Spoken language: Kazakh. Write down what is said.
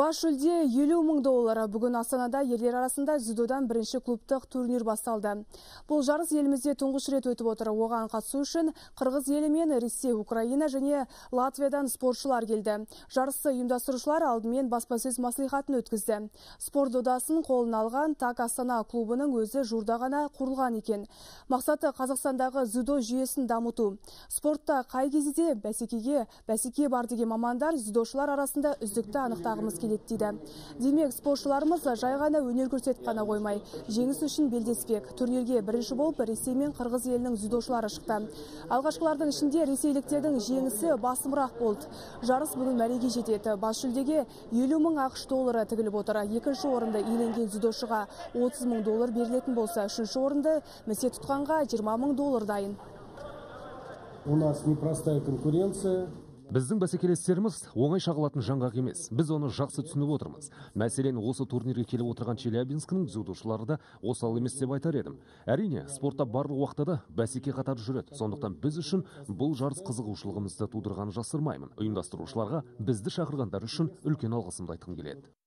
Баш жүлде 50 000 доллар. Бүгін Астанада ерлер арасында дзюдодан бірінші клубтық турнир басталды. Бұл жарыс елімізде тұңғыш рет өтіп отыр. Оған қатысу үшін Қырғыз елі мен Ресей, Украина және Латвиядан спортшылар келді. Жарысты ұйымдастырушылар алдымен баспасөз маслихатын өткізді. Спорт додасын қолына алған Так Астана клубының өзі жуырда ғана құрылған екен. Мақсаты Қазақстандағы дзюдо жүйесін дамыту. Спортта қай кезде бәсеке бар деген мамандар дзюдошылар арасында үздікті анықтағымыз келеді дейді. Демек, спортшыларымыз жай ғана өнер көрсетіп қана қоймай, жеңіс үшін белдеспек. Турнирге бірінші болып Ресей мен Қырғыз елінің дзюдошылары шықты. Алғашқылардың ішінде ресейліктердің жеңісі басымырақ болды. Жарыс бүгін мәреге жетеді. Бас жүлдеге 50 000 ақш доллары тігіліп отыр. Екінші орынды иеленген дзюдошыға 30 000 доллар берілетін болса, үшінші орынды місе тұтқанға 20 000 доллар дайын. У нас непростая конкуренция. Біздің бәсекелестеріміз оңай шағылатын жаңғақ емес. Біз оны жақсы түсініп отырмыз. Мәселен, осы турнирге келіп отырған Челябинскінің дзюдошылары да осал емес деп айтар едім. Әрине, спортта барлық уақытта да бәсеке қатар жүреді. Сондықтан біз үшін бұл жарыс қызығушылығымызды тудырғанын жасырмаймын. Ұйымдастырушыларға бізді шақырғандар үшін үлкен алғысымды айтқым келеді.